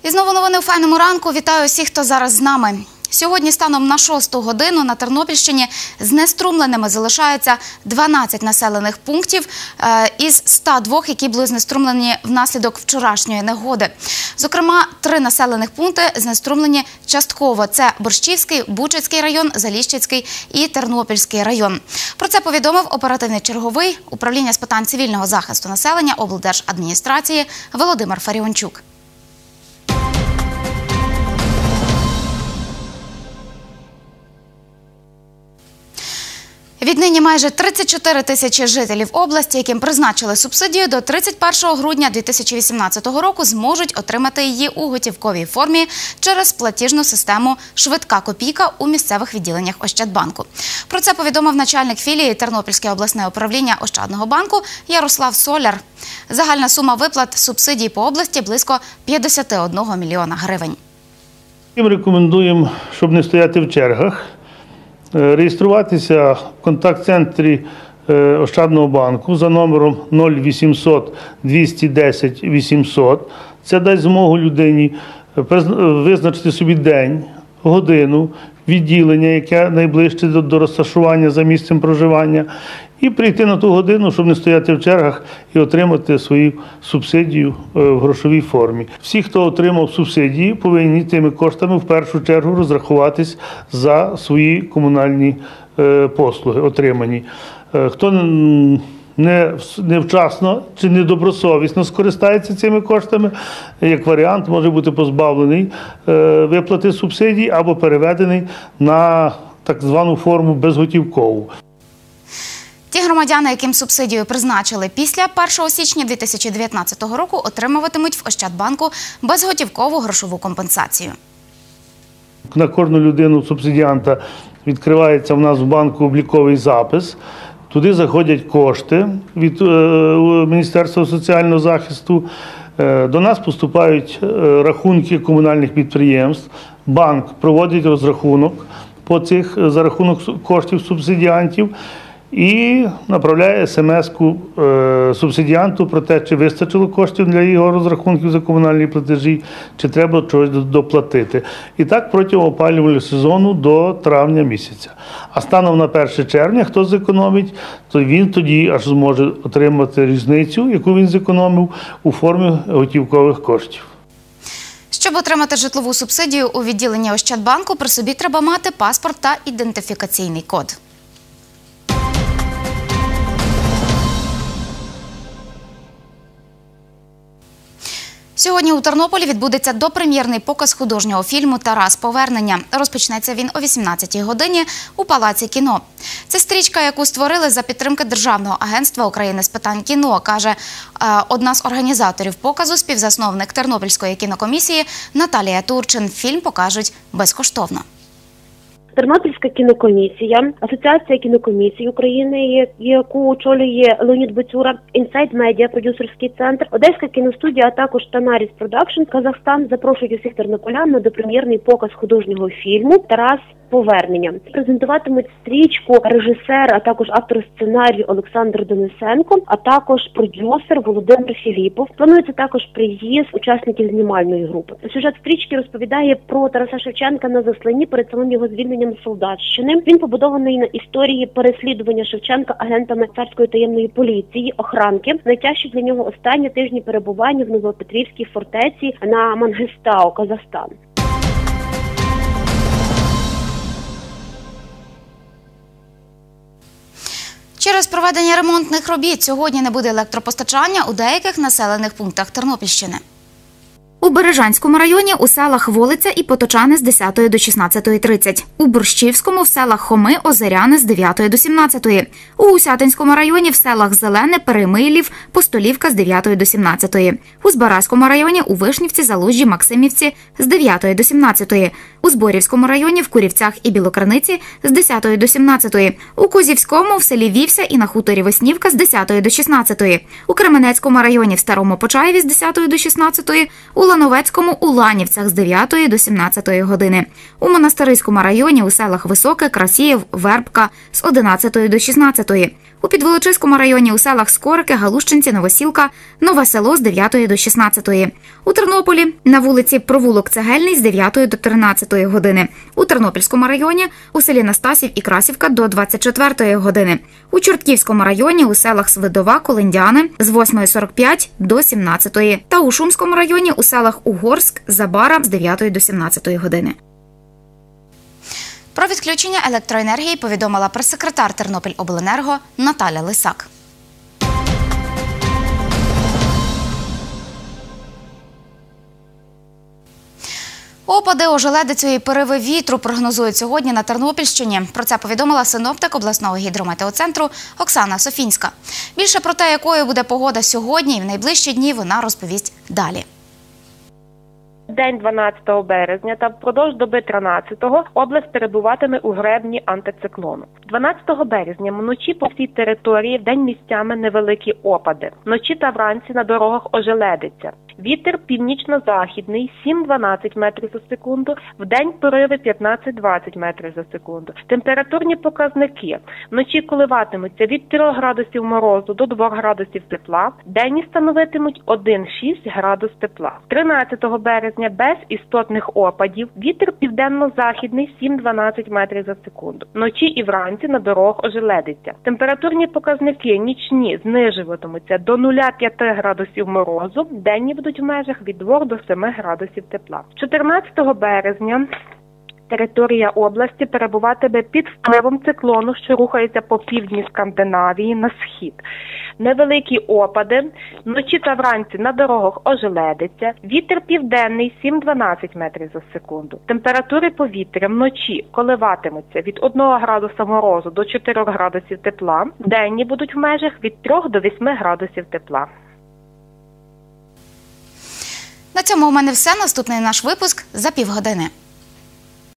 І знову новини у файному ранку. Вітаю всіх, хто зараз з нами. Сьогодні станом на 6 годину на Тернопільщині знеструмленими залишаються 12 населених пунктів із 102, які були знеструмлені внаслідок вчорашньої негоди. Зокрема, 3 населених пункти знеструмлені частково. Це Борщівський, Бучацький район, Заліщицький і Тернопільський район. Про це повідомив оперативний черговий управління з питань цивільного захисту населення облдержадміністрації Володимир Фаріончук. Віднині майже 34 тисячі жителів області, яким призначили субсидію, до 31 грудня 2018 року зможуть отримати її у готівковій формі через платіжну систему «Швидка копійка» у місцевих відділеннях Ощадбанку. Про це повідомив начальник філії Тернопільське обласне управління Ощадного банку Ярослав Соляр. Загальна сума виплат субсидій по області – близько 51 мільйона гривень. Ми рекомендуємо, щоб не стояти в чергах, реєструватися в контакт-центрі Ощадного банку за номером 0800 210 800. Це дасть змогу людині визначити собі день, годину, відділення, яке найближче до розташування за місцем проживання, і прийти на ту годину, щоб не стояти в чергах і отримати свою субсидію в грошовій формі. Всі, хто отримав субсидії, повинні тими коштами в першу чергу розрахуватись за свої комунальні послуги отримані. Хто невчасно чи недобросовісно скористається цими коштами, як варіант, може бути позбавлений виплати субсидій або переведений на так звану форму безготівкову. Ті громадяни, яким субсидію призначили після 1 січня 2019 року, отримуватимуть в Ощадбанку безготівкову грошову компенсацію. На кожну людину субсидіанта відкривається в нас в банку обліковий запис. Туди заходять кошти від Міністерства соціального захисту. До нас поступають рахунки комунальних підприємств. Банк проводить розрахунок за рахунок коштів субсидіантів і направляє смс-ку субсидіанту про те, чи вистачило коштів для його розрахунків за комунальні платежі, чи треба чогось доплатити. І так протягом опалювального сезону до травня місяця. А станом на 1 червня, хто зекономить, то він тоді аж зможе отримати різницю, яку він зекономив у формі готівкових коштів. Щоб отримати житлову субсидію у відділенні Ощадбанку, при собі треба мати паспорт та ідентифікаційний код. Сьогодні у Тернополі відбудеться допрем'єрний показ художнього фільму «Тарас. Повернення». Розпочнеться він о 18-й годині у Палаці кіно. Це стрічка, яку створили за підтримки Державного агентства України з питань кіно, каже одна з організаторів показу, співзасновник Тернопільської кінокомісії Наталія Турчин. Фільм покажуть безкоштовно. Тернопільська кінокомісія, Асоціація кінокомісій України, яку очолює Леонід Бацюра, Інсайд Медіа, продюсерський центр, Одеська кіностудія, а також Танаріс Продакшн, Казахстан запрошують усіх тернополян на допрем'єрний показ художнього фільму «Тарас. Повернення». Презентуватимуть стрічку режисер, а також автор сценарію Олександр Денисенко, а також продюсер Володимир Філіпов. Планується також приїзд учасників знімальної групи. Сюжет стрічки розповідає про Тараса Шевченка на засланні перед самим його звільненням з солдатщини. Він побудований на історії переслідування Шевченка агентами царської таємної поліції, охранки. Найтяжчі для нього останні тижні перебування в Новопетрівській фортеці на Мангистау, Казахстан. Через проведення ремонтних робіт сьогодні не буде електропостачання у деяких населених пунктах Тернопільщини. У Бережанському районі у селах Волиця і Поточани з 10 до 16:30. У Борщівському в селах Хоми, Озеряни з 9 до 17. У Усятинському районі в селах Зелене, Перемийлів, Постолівка з 9 до 17. У Збаразькому районі у Вишнівці, Залужжі, Максимівці з 9 до 17. У Зборівському районі в Курівцях і Білокриниці з 10 до 17. У Козівському в селі Вівся і на хуторі Веснівка з 10 до 16. У Кременецькому районі в Старому Почаєві з 10 до 16. У Лановецькому у Ланівцях з 9 до 17 години. У Монастириському районі у селах Високе, Красіїв, Вербка з 11 до 16. У Підволочиському районі у селах Скорики, Галущинці, Новосілка, Нове Село з 9 до 16. У Тернополі на вулиці Провулок Цегельний з 9 до 13 години. У Тернопільському районі у селі Настасів і Красівка до 24 години. У Чортківському районі у селах Свидова, Колиндяни з 8:45 до 17. Та у Шумському районі у селах Угорськ, Забара з 9 до 17 години. Про відключення електроенергії повідомила прес-секретар Тернопільобленерго Наталя Лисак. Опади, ожеледицю і пориви вітру прогнозують сьогодні на Тернопільщині. Про це повідомила синоптик обласного гідрометеоцентру Оксана Софінська. Більше про те, якою буде погода сьогодні і в найближчі дні, вона розповість далі. День 12 березня та впродовж доби 13-го область перебуватиме у гребні антициклону. 12 березня вночі по всій території вдень місцями невеликі опади. Вночі та вранці на дорогах ожеледиться. Вітер північно-західний 7-12 метрів за секунду, вдень пориви 15-20 метрів за секунду. Температурні показники. Вночі коливатимуться від 3 градусів морозу до 2 градусів тепла, денні становитимуть 1-6 градус тепла. 13 березня без істотних опадів, вітер південно-західний 7-12 метрів за секунду. Вночі і вранці на дорогах ожеледиться. Температурні показники нічні знижуватимуться до 0,5 градусів морозу, денні будуть в межах від 2 до 7 градусів тепла. 14 березня територія області перебуватиме під впливом циклону, що рухається по півдні Скандинавії на схід. Невеликі опади, вночі та вранці на дорогах ожеледиться, вітер південний 7-12 метрів за секунду. Температури повітря вночі коливатимуться від 1 градуса морозу до 4 градусів тепла, денні будуть в межах від 3 до 8 градусів тепла. На цьому у мене все. Наступний наш випуск за півгодини.